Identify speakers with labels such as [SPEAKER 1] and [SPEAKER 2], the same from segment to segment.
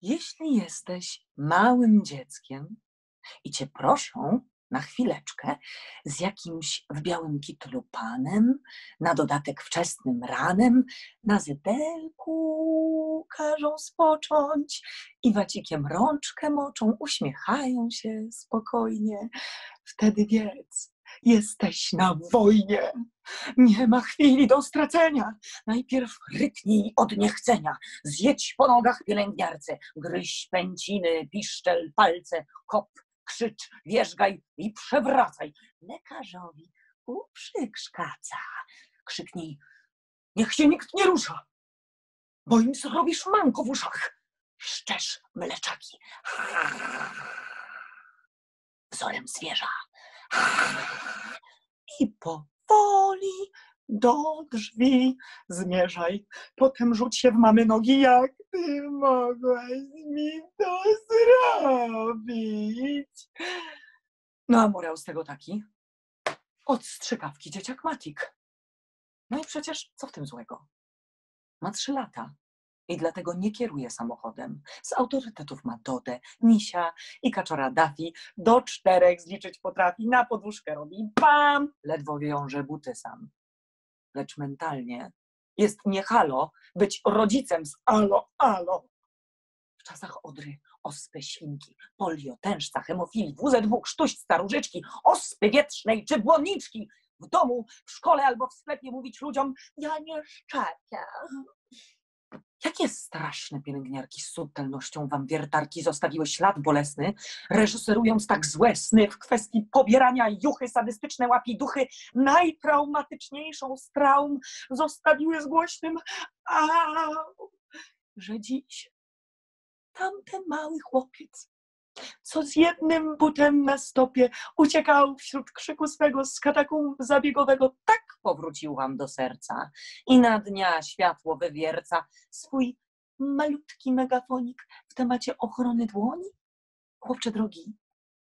[SPEAKER 1] Jeśli jesteś małym dzieckiem i cię proszą na chwileczkę z jakimś w białym kitlu panem, na dodatek wczesnym ranem, na zydelku każą spocząć i wacikiem rączkę moczą, uśmiechają się spokojnie, wtedy wiedz, jesteś na wojnie. Nie ma chwili do stracenia. Najpierw ryknij od niechcenia. Zjedź po nogach pielęgniarce. Gryź pęciny, piszczel, palce. Kop, krzycz, wierzgaj i przewracaj. Lekarzowi uprzykrzkaca. Krzyknij, niech się nikt nie rusza, bo im zrobisz manko w uszach. Szczerz mleczaki. Wzorem zwierza. I powoli do drzwi zmierzaj. Potem rzuć się w mamy nogi, jak ty mogłaś mi to zrobić. No a morał z tego taki? Od strzykawki dzieciak Matik. No i przecież co w tym złego? Ma 3 lata i dlatego nie kieruje samochodem. Z autorytetów ma Dodę, Misia i kaczora Daffy. Do 4 zliczyć potrafi, na poduszkę robi bam, ledwo wiąże buty sam. Lecz mentalnie jest nie halo być rodzicem z alo. W czasach odry, ospy, świnki, polio, tężca, hemofilii, WZ2, krztuś, starużyczki, ospy wietrznej czy błonniczki. W domu, w szkole albo w sklepie mówić ludziom, ja nie szczepię. Jakie straszne pielęgniarki z subtelnością wam wiertarki zostawiły ślad bolesny, reżyserując tak złe sny w kwestii pobierania juchy, sadystyczne łapiduchy, najtraumatyczniejszą z traum zostawiły z głośnym że dziś tamten mały chłopiec, co z jednym butem na stopie uciekał wśród krzyku swego z katakumb zabiegowego, tak powrócił wam do serca i na dnia światło wywierca swój malutki megafonik w temacie ochrony dłoni. Chłopcze drogi,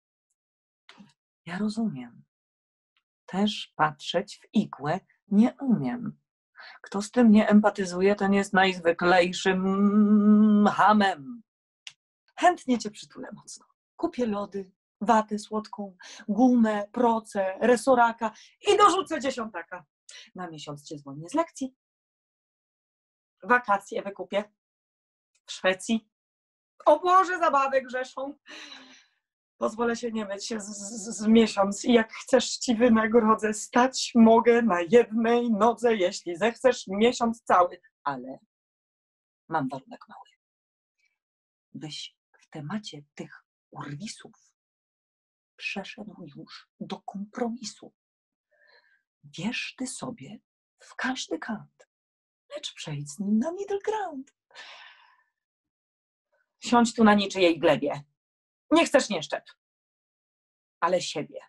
[SPEAKER 1] ja rozumiem. Też patrzeć w igłę nie umiem. Kto z tym nie empatyzuje, ten jest najzwyklejszym hamem. Chętnie cię przytulę mocno. Kupię lody, watę słodką, gumę, proce, resoraka i dorzucę 10. Na miesiąc cię zwolnię z lekcji. Wakacje wykupię w Szwecji. O Boże, zabawy grzeszą. Pozwolę się nie myć się z miesiąc i jak chcesz ci wynagrodzę. Stać mogę na jednej nodze, jeśli zechcesz miesiąc cały. Ale mam warunek mały. Byś w temacie tych urwisów przeszedł już do kompromisu. Wierz ty sobie w każdy kant, lecz przejdź z nim na middle ground. Siądź tu na niczyjej glebie. Nie chcesz, nie szczep, ale siebie.